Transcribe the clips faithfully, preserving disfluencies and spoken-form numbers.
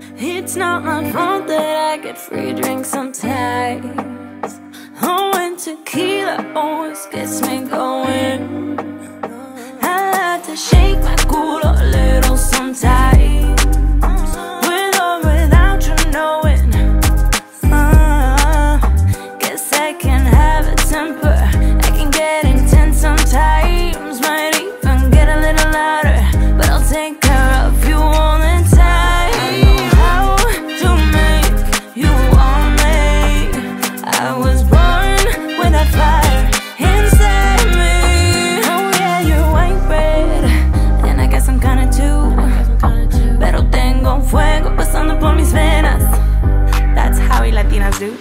It's not my fault that I get free drinks sometimes. Oh, and tequila always gets me going. I like to shake my culo a little sometimes, with or without you knowing. uh, Guess I can have a temper, I can get intense sometimes, might even get a little louder, but I'll take care of you all the time. I know how to make you want me. I was born with that fire inside me. Oh yeah, you're white bread, and I guess I'm kinda too. Pero tengo fuego pasando por mis venas. That's how we Latinas do.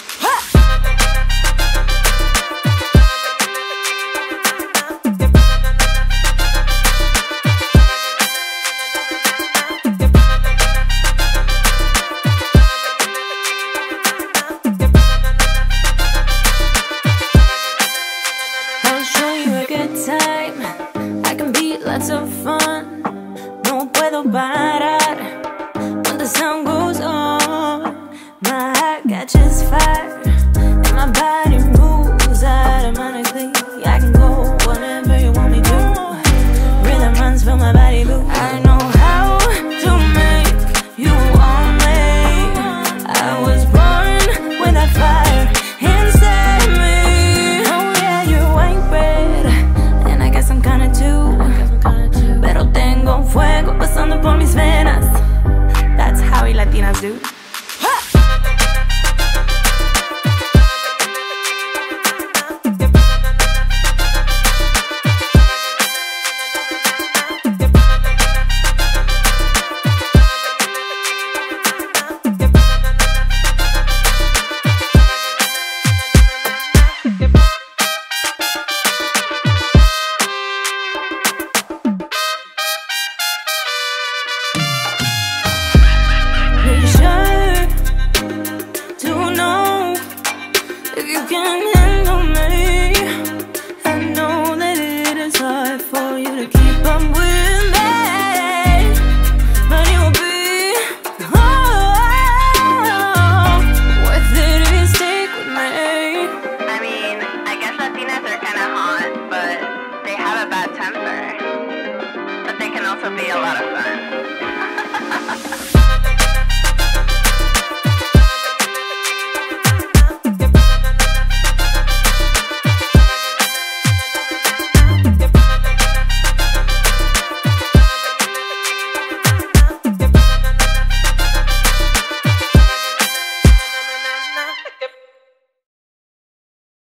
I'll show you a good time, I can be lots of fun. No puedo parar when the sound goes on. My heart catches fire and my body moves automatically. I can go whenever you want me to. Rhythm runs from my body blue. I know how to make you want me. I was born with that fire inside me. Oh yeah, you're white bread, and I guess I'm kinda too. Pero tengo fuego pasando por mis venas. That's how we Latinas do. Be sure to know if you can handle me. I know that it is hard for you to keep up with me, but it will be oh, worth it if you stick with me. I mean, I guess Latinas are kind of hot, but they have a bad temper. But they can also be a lot of fun.